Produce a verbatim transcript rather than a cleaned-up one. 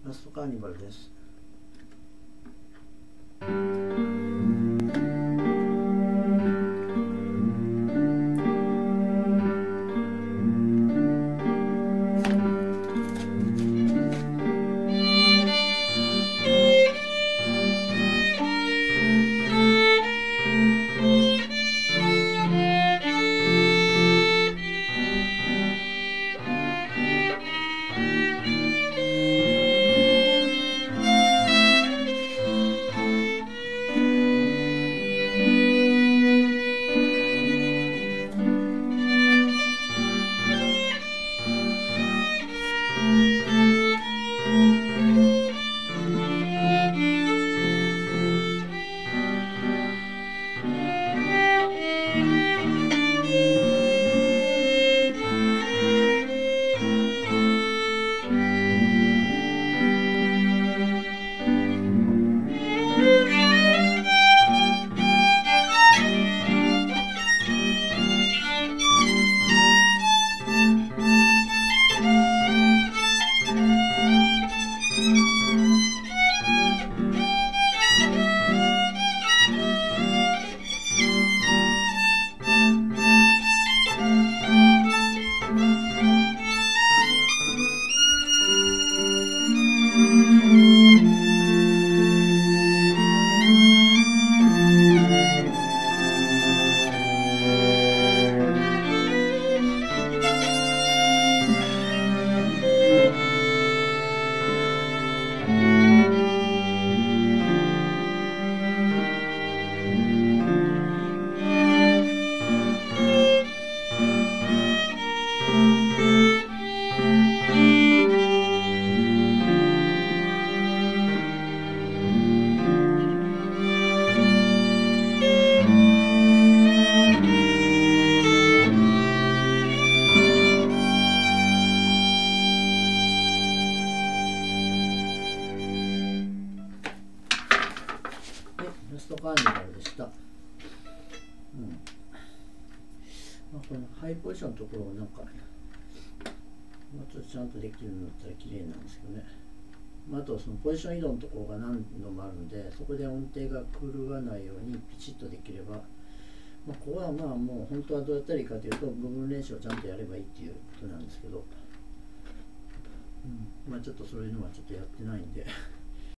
ラストカーニバルです。ラストカーニバルでした。うん。まあ、このハイポジションのところをなんか、もうちょっとちゃんとできるのだったら綺麗なんですけどね。まあ、あとそのポジション移動のところが何度もあるので、そこで音程が狂わないようにピチッとできれば、まあ、ここはまあもう本当はどうやったらいいかというと、部分練習をちゃんとやればいいっていうことなんですけど、うん、まあちょっとそういうのはちょっとやってないんで。